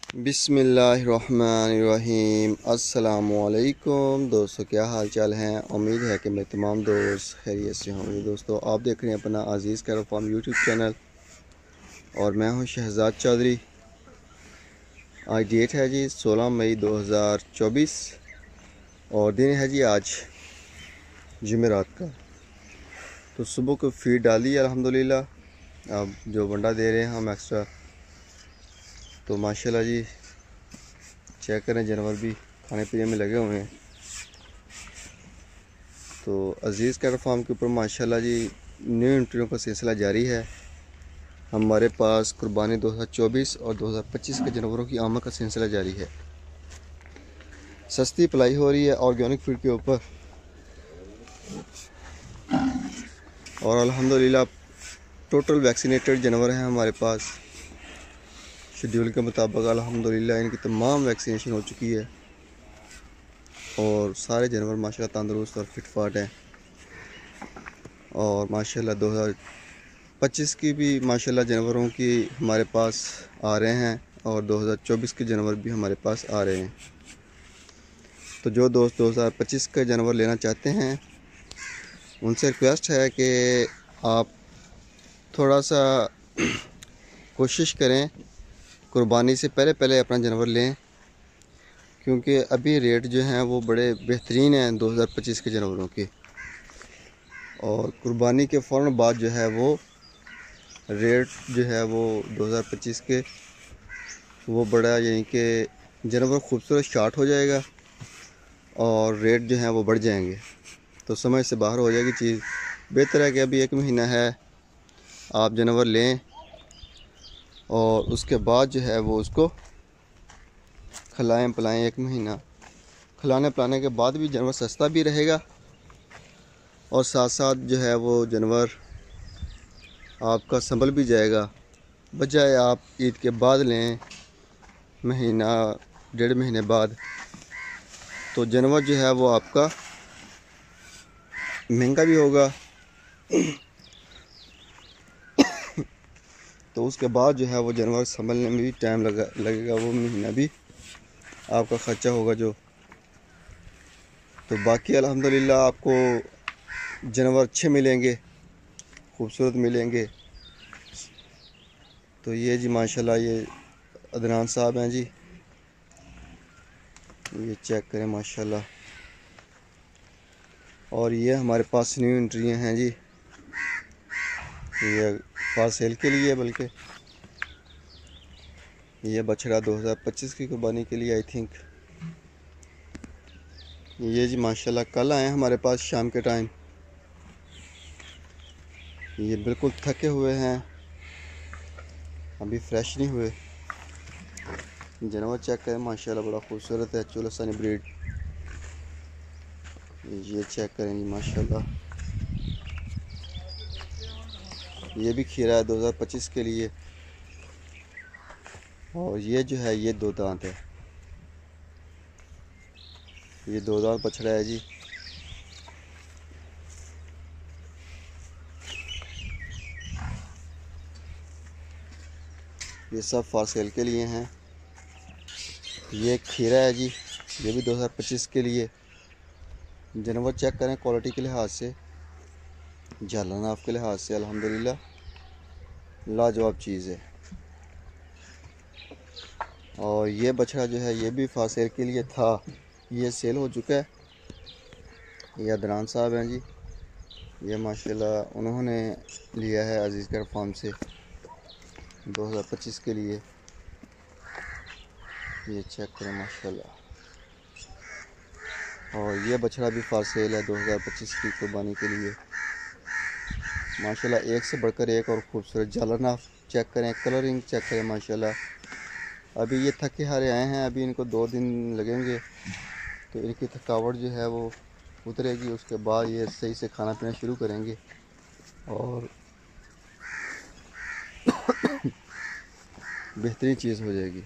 बिस्मिल्लाहिर्रहमानिर्रहीम। अस्सलामुअलैकुम दोस्तों, क्या हाल चाल हैं। उम्मीद है कि मैं तमाम दोस्त खैरियत से होंगे। दोस्तों, आप देख रहे हैं अपना अज़ीज़ कैरल फार्म यूट्यूब चैनल और मैं हूं शहजाद चौधरी। आज डेट है जी 16 मई 2024 और दिन है जी आज जुमेरात का। तो सुबह को फीड डाली अल्हम्दुलिल्लाह। अब जो वंडा दे रहे हैं हम एक्स्ट्रा, तो माशाल्लाह जी चेक करें, जानवर भी खाने पीने में लगे हुए हैं। तो अज़ीज़ कैटल फार्म के ऊपर माशाल्लाह जी न्यू इंटरव्यू का सिलसिला जारी है। हमारे पास कुर्बानी 2024 और 2025 के जानवरों की आमद का सिलसिला जारी है। सस्ती पलाई हो रही है ऑर्गेनिक फीड के ऊपर और अल्हम्दुलिल्लाह टोटल वैक्सीनेटेड जानवर हैं हमारे पास। शेड्यूल के मुताबिक अल्हम्दुलिल्लाह इनकी तमाम वैक्सीनेशन हो चुकी है और सारे जानवर माशाल्लाह तंदुरुस्त और फिटफाट हैं। और माशाल्लाह 2025 की भी माशाल्लाह जानवरों की हमारे पास आ रहे हैं और 2024 के जानवर भी हमारे पास आ रहे हैं। तो जो दोस्त 2025 के जानवर लेना चाहते हैं उनसे रिक्वेस्ट है कि आप थोड़ा सा कोशिश करें, कुर्बानी से पहले पहले अपना जानवर लें, क्योंकि अभी रेट जो हैं वो बड़े बेहतरीन हैं 2025 के जानवरों के। और कुर्बानी के फ़ौरन बाद जो है वो रेट जो है वो 2025 के वो बड़ा यानी कि जानवर खूबसूरत स्टार्ट हो जाएगा और रेट जो हैं वो बढ़ जाएंगे। तो समझ से बाहर हो जाएगी चीज़। बेहतर है कि अभी 1 महीना है, आप जानवर लें और उसके बाद जो है वो उसको खिलाएं पिलाएं। 1 महीना खिलाने पिलाने के बाद भी जानवर सस्ता भी रहेगा और साथ साथ जो है वो जानवर आपका संभल भी जाएगा। बजाय आप ईद के बाद लें, महीना 1.5 महीने बाद, तो जानवर जो है वो आपका महंगा भी होगा। तो उसके बाद जो है वो जानवर संभलने में भी टाइम लगेगा, वो महीना भी आपका ख़र्चा होगा जो। तो बाकी अल्हम्दुलिल्लाह आपको जानवर अच्छे मिलेंगे, खूबसूरत मिलेंगे। तो ये जी माशाल्लाह ये अदनान साहब हैं जी, ये चेक करें माशाल्लाह। और ये हमारे पास न्यू एंट्री हैं जी, ये फॉर सेल के लिए, बल्कि ये बछड़ा 2025 की कुर्बानी के लिए आई थिंक। ये जी माशाल्लाह कल आए हमारे पास शाम के टाइम। ये बिल्कुल थके हुए हैं, अभी फ्रेश नहीं हुए। जानवर चेक करें माशाल्लाह, बड़ा खूबसूरत है, चुलस्तानी ब्रीड। ये चेक करें जी माशाल्लाह, ये भी खीरा है 2025 के लिए। और ये जो है ये 2 दांत है, ये 2 दांत बछड़ा है जी। ये सब फॉर सेल के लिए हैं। ये खीरा है जी, ये भी 2025 के लिए। जानवर चेक करें क्वालिटी के लिहाज से, झालानाफ के लिहाज से अल्हम्दुलिल्लाह लाजवाब चीज़ है। और ये बछड़ा जो है ये भी फॉर सेल के लिए था, ये सेल हो चुका है। ये अदनान साहब हैं जी, ये माशाल्लाह उन्होंने लिया है अज़ीज़ कैटल फार्म से 2025 के लिए। ये चेक करें माशाल्लाह। और ये बछड़ा भी फॉर सेल है 2025 की कुर्बानी के लिए। माशाल्लाह एक से बढ़कर एक और खूबसूरत झालरनाफ चेक करें, कलरिंग चेक करें माशाल्लाह। अभी ये थके हारे आए हैं, अभी इनको 2 दिन लगेंगे तो इनकी थकावट जो है वो उतरेगी। उसके बाद ये सही से खाना पीना शुरू करेंगे और बेहतरीन चीज़ हो जाएगी।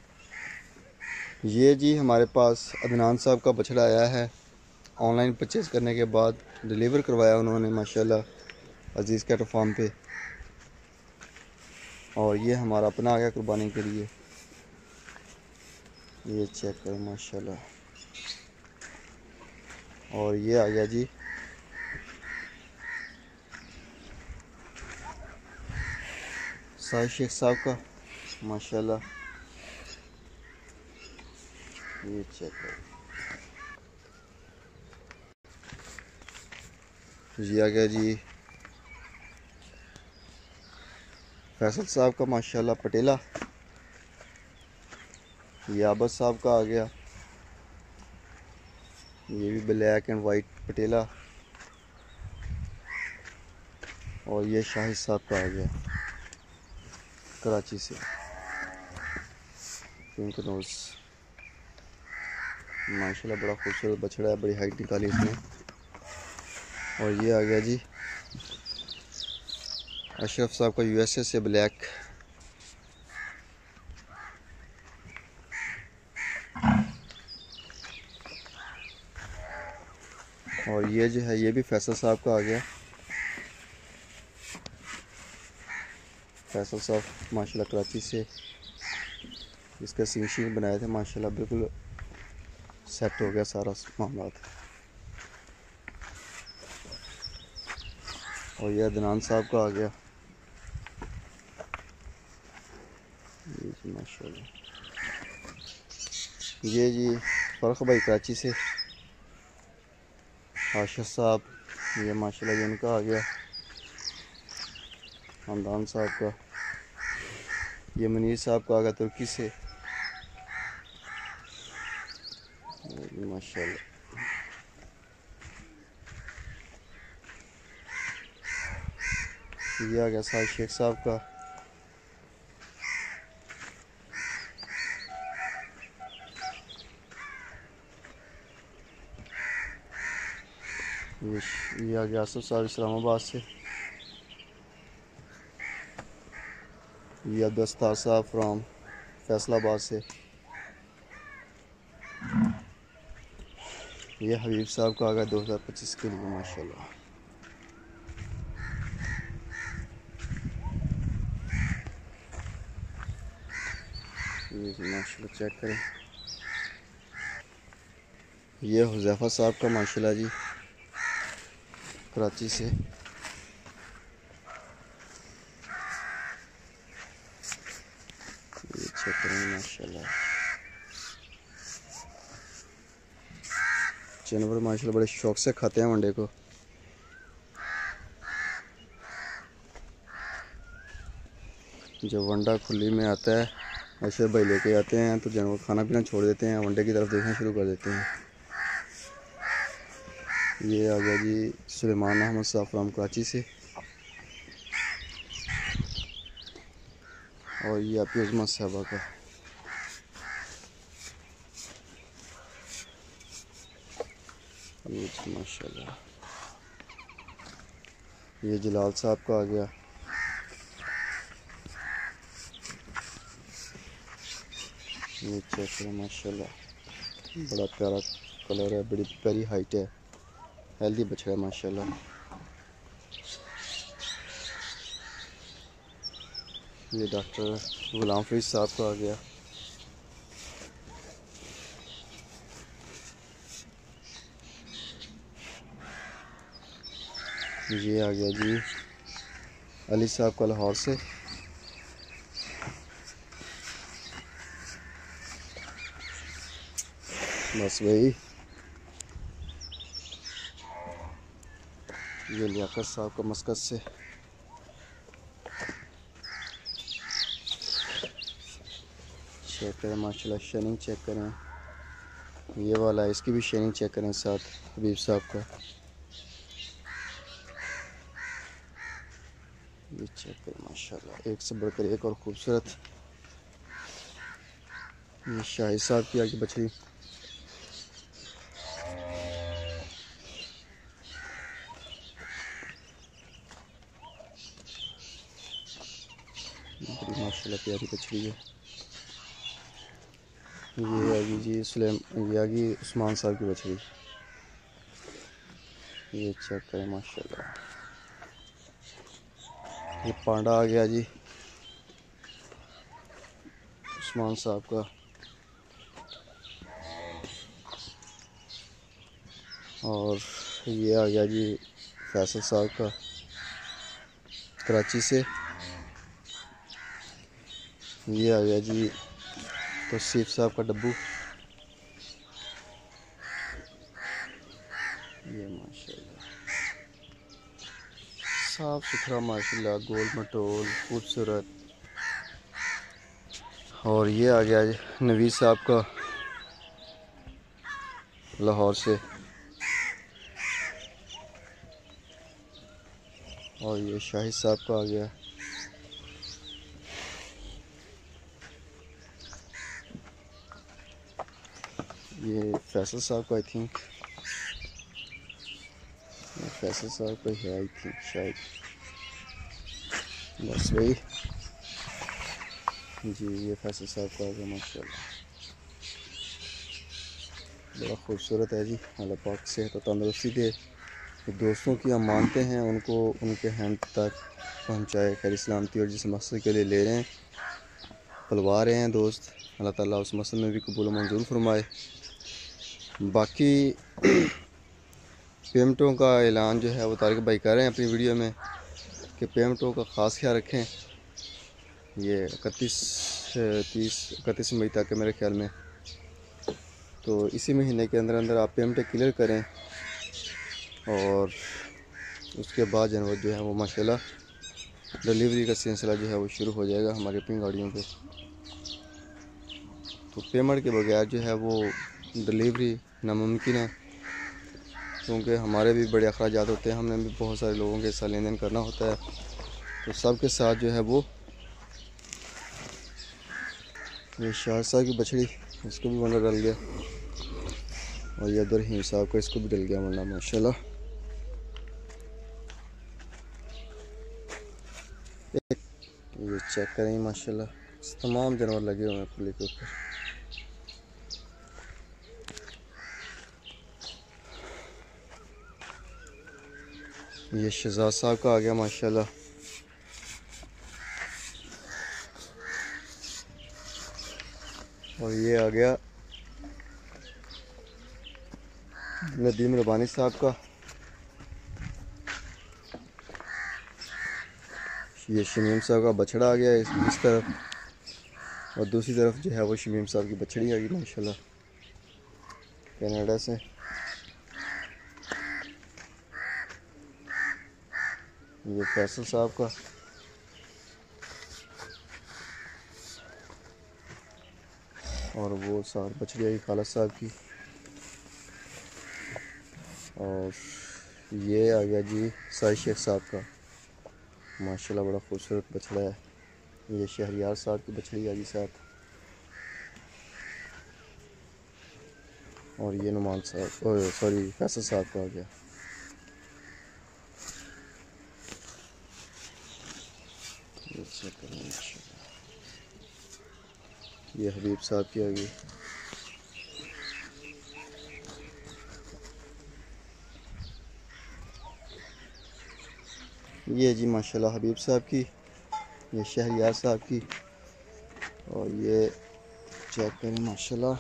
ये जी हमारे पास अदनान साहब का बछड़ा आया है, ऑनलाइन परचेज़ करने के बाद डिलीवर करवाया उन्होंने माशाल्लाह अज़ीज़ कैटल फार्म पे। और ये हमारा अपना आ गया कुर्बानी के लिए। ये चेक करें माशाल्लाह। और ये आ गया जी साहिद शेख साहब का माशाल्लाह। ये चेक करें। ये आ गया जी फैसल साहब का माशाल्लाह पटेला। ये आबद साहब का आ गया, ये भी ब्लैक एंड वाइट पटेला। और ये शाहिद साहब का आ गया कराची से, पिंक नोज माशाल्लाह बड़ा खूबसूरत बछड़ा है, बड़ी हाइट निकाली इसने। और ये आ गया जी अशरफ साहब का यूएसए से ब्लैक। और ये जो है ये भी फैसल साहब का आ गया। फैसल साहब माशाल्लाह कराची से, इसका सीन बनाए थे माशाल्लाह, बिल्कुल सेट हो गया सारा मामला। और ये अदनान साहब का आ गया ये जी माशाल्लाह। ये जी फ़र्क भाई कराची से आशिफ साहब, ये माशाल्लाह ये उनका आ गया हमदान साहब का। ये मुनीर साहब का आ गया तुर्की से माशाल्लाह। ये आ गया साहिद शेख साहब का। ये आ गया आसिफ साहब इस्लामाबाद से। ये अब्दुल साहब फ्राम फैसलाबाद से। ये हबीब साहब का आ गया 2025 के लिए माशाल्लाह। ये माशाल्लाह चेक करें। ये हुज़ैफा साहब का माशाल्लाह जी कराची से। ये चेक करें माशाल्लाह। जानवर माशाल्लाह बड़े शौक से खाते हैं वनडे को। जब वंडा खुली में आता है ऐसे भाई लेके आते हैं तो जानवर खाना पीना छोड़ देते हैं, वनडे की तरफ देखना शुरू कर देते हैं। ये आ गया जी सुलेमान अहमद साहब फ्राम कराची से। और ये आपकी उज़मा साहबा का। ये माशाल्लाह। ये जलाल साहब का आ गया। ये चेक करें माशाल्लाह, बड़ा प्यारा कलर है, बड़ी प्यारी हाइट है, हेल्दी बछड़ा है माशाल्लाह। ये डॉक्टर गुलाम फरीद साहब का आ गया। ये आ गया जी अली साहब का लाहौर से। बस वही। ये लियाकत साहब का मस्कत से। चेक करें माशाल्लाह, शेनिंग चेक करें। ये वाला इसकी भी शेनिंग चेक करें साथ हबीब साहब का। ये चेक करें माशाल्लाह, एक से बढ़कर एक और खूबसूरत। ये शाहिद साहब की आगे बछड़ी। बड़ी माशाल्लाह प्यारी बछड़ी है। ये आगी जी ये आगी उस्मान साहब की बछड़ी। ये चेक करें माशाल्लाह। ये पांडा आ गया जी उस्मान साहब का। और ये आ गया जी फैसल साहब का कराची से। ये आ गया जी तौसीफ साहब का डब्बू। ये माशाल्लाह साफ़ सुथरा माशाल्लाह, गोल मटोल खूबसूरत। और ये आ गया जी नवीद साहब का लाहौर से। और ये शाहिद साहब का आ गया। ये फैसल साहब का आई थिंक, फैसल साहब का है आई थिंक शायद, बस वही जी। ये फैसल साहब का आ गया माशाल्लाह, बड़ा खूबसूरत है जी। अल्लाह पाक से तो तंदुरुस्ती दे। दोस्तों की हम मानते हैं, उनको उनके हैंड तक पहुंचाए खैर सलामती। और जिस मकसद के लिए ले रहे हैं, पलवा रहे हैं दोस्त, अल्लाह ताला उस मकसद में भी कबूल मंजूर फरमाए। बाकी पेमेंटों का ऐलान जो है वो तारिक भाई कर रहे हैं अपनी वीडियो में कि पेमेंटों का ख़ास ख्याल रखें। ये 31 मई तक है मेरे ख्याल में, तो इसी महीने के अंदर अंदर आप पेमेंटें क्लियर करें। और उसके बाद जनवर जो है वो माशाल्लाह डिलीवरी का सिलसिला जो है वो शुरू हो जाएगा हमारी अपनी गाड़ियों पे। तो पेमेंट के बगैर जो है वो डिलीवरी नामुमकिन है, क्योंकि हमारे भी बड़े अखराजात होते हैं, हमने भी बहुत सारे लोगों के साथ लेन देन करना होता है। तो सब के साथ जो है वो ये शाहसा की बछड़ी, इसको भी वंडा डल गया। और ये अब्दुल रहीम साहब को, इसको भी डल गया वंडा माशाल्लाह। ये चेक करें माशाल्लाह, तमाम जानवर लगे हुए हैं पुली के ऊपर। ये शहजाद साहब का आ गया माशाल्लाह। और ये आ गया नदीम रबानी साहब का। ये शमीम साहब का बछड़ा आ गया इस तरफ, और दूसरी तरफ जो है वो शमीम साहब की बछड़ी आ गई माशाल्लाह कनाडा से। ये फैसल साहब का। और वो साथ बछड़ी आई खालिद साहब की। और ये आ गया जी साई शेख साहब का माशाल्लाह, बड़ा खूबसूरत बछड़ा है। ये शहरियार साहब की बछड़ी आ गई साथ। और ये नुमान साहब, सॉरी फैसल साहब का आ गया। ये हबीब साहब की आ गई। ये जी माशाल्लाह हबीब साहब की, ये शहरियार साहब की। और ये चेक करें माशाल्लाह,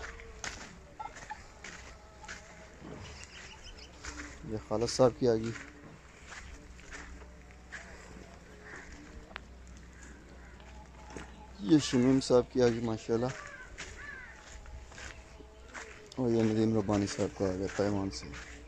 ये खालिद साहब की आ गई। ये शमीम साहब की आ गई माशाल्लाह। और ये नदीम रब्बानी साहब का आ गया ताइवान से।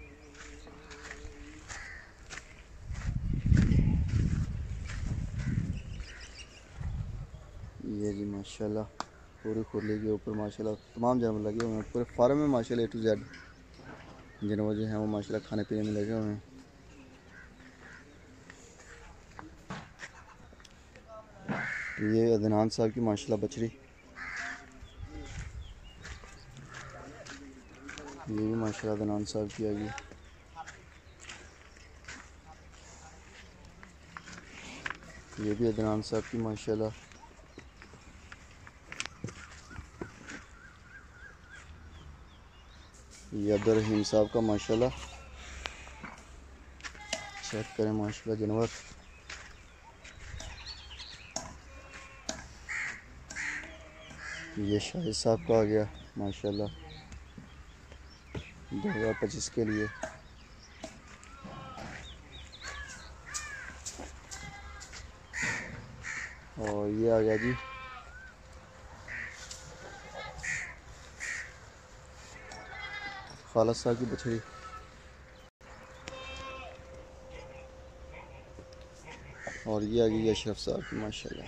ये जी माशाल्लाह पूरी खुरली के ऊपर माशाल्लाह तमाम जानवर लगे हुए हैं पूरे फार्म में माशाल्लाह A to Z जानवर जो हैं वो माशाल्लाह खाने पीने में लगे हुए हैं। ये अदनान साहब की माशाल्लाह बछड़ी, ये भी माशाल्लाह अदनान साहब की आ गई। ये भी अदनान साहब की माशाल्लाह। ये अब्दुल रहीम साहब का माशाल्लाह। चेक करें माशाल्लाह जानवर। ये शाहिद साहब का आ गया माशाल्लाह 2025 के लिए। और ये आ गया जी खालिद साहब की बछड़ी। और ये आ गई अशरफ साहब की माशाल्लाह।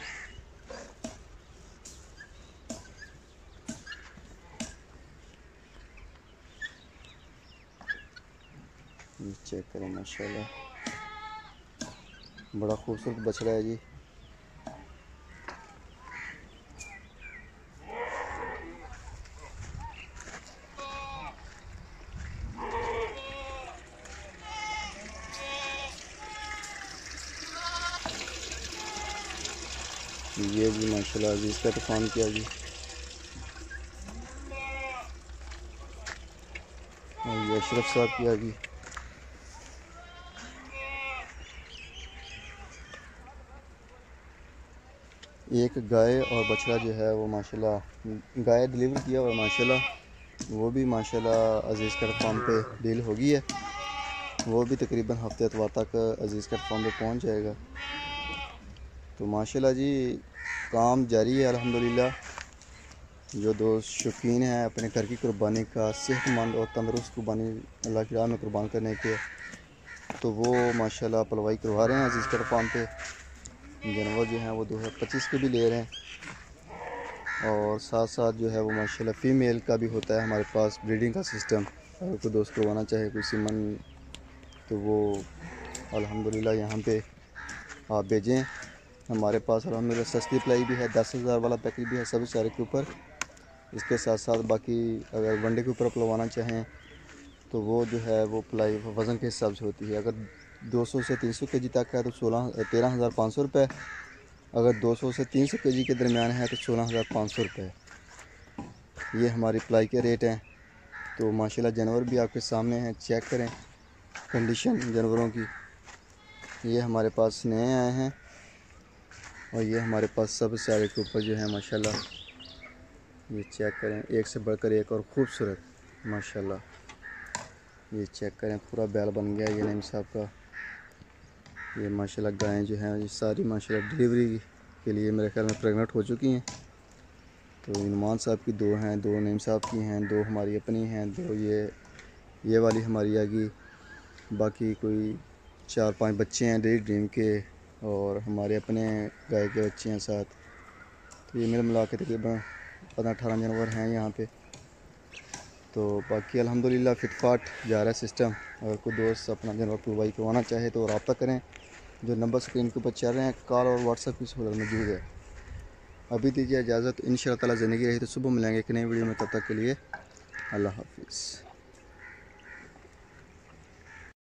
ये चेक करें माशाल्लाह, बड़ा खूबसूरत बछड़ा है जी। ये भी माशाल्लाह अजीज़ का तूफ़ान किया जी। और ये अशरफ साहब किया जी। एक गाय और बछड़ा जो है वो माशाल्लाह गाय डिलीवर किया और माशाल्लाह वो भी माशाल्लाह अजीज़ का फार्म पे डील हो गई है। वो भी तकरीबन हफ्ते इतवार तक अजीज़ का फार्म पे पहुंच जाएगा। तो माशाल्लाह जी काम जारी है अल्हम्दुलिल्लाह। जो दोस्त शौकीन हैं अपने घर की कुर्बानी का, सेहतमंद और तंदुरुस्त कुर्बानी अल्लाह की राह में कुर्बान करने के, तो वो माशाल्लाह पलवाई करवा रहे हैं अजीज़ का फार्म पे। जानवर जो हैं वो 2025 के भी ले रहे हैं। और साथ साथ जो है वो माशाल्लाह फ़ीमेल का भी होता है हमारे पास ब्रीडिंग का सिस्टम। अगर कोई दोस्त करवाना चाहे कोई सीमन, तो वो अल्हम्दुलिल्लाह यहाँ पे आप भेजें। हमारे पास अल्हम्दुलिल्लाह सस्ती प्लाई भी है, 10,000 वाला पैकेज भी है सभी चारे के ऊपर। इसके साथ साथ बाकी अगर वनडे के ऊपर पलवाना चाहें तो वो जो है वो प्लाई वज़न के हिसाब से होती है। अगर 200 से 300 केजी तक है तो 13,500 रुपये। अगर 200 से 300 केजी के दरमियान है तो 16,500 रुपये। ये हमारी प्लाई के रेट हैं। तो माशाल्लाह जानवर भी आपके सामने हैं, चेक करें कंडीशन जानवरों की। ये हमारे पास नए आए हैं और ये हमारे पास सब सारे के ऊपर जो है माशाल्लाह, ये चेक करें एक से बढ़कर एक और ख़ूबसूरत माशाल्लाह। ये चेक करें पूरा बैल बन गया ये नईम साहब का। ये माशाल्लाह गायें जो हैं ये सारी माशाल्लाह डिलीवरी के लिए मेरे ख्याल में प्रेग्नेंट हो चुकी हैं। तो इनमान साहब की 2 हैं, 2 नईम साहब की हैं, 2 हमारी अपनी हैं, 2 ये वाली हमारी आएगी। बाकी कोई 4-5 बच्चे हैं डेयरी ड्रीम के और हमारे अपने गाय के बच्चे हैं साथ। तो ये मेरे मिला के तकरीबन 15-18 जानवर हैं यहाँ पे। तो बाकी अल्हम्दुलिल्लाह फिटफाट जा रहा है सिस्टम। अगर कोई दोस्त अपना जानवर पलवाई करवाना चाहे तो रब्ता करें। जो नंबर स्क्रीन के ऊपर चल रहे हैं, कॉल और व्हाट्सएप की सहूलत मौजूद है। अभी दीजिए इजाज़त, इंशाअल्लाह ताला ज़िंदगी रही तो सुबह मिलेंगे एक नई वीडियो में। तब तक के लिए अल्लाह हाफिज़।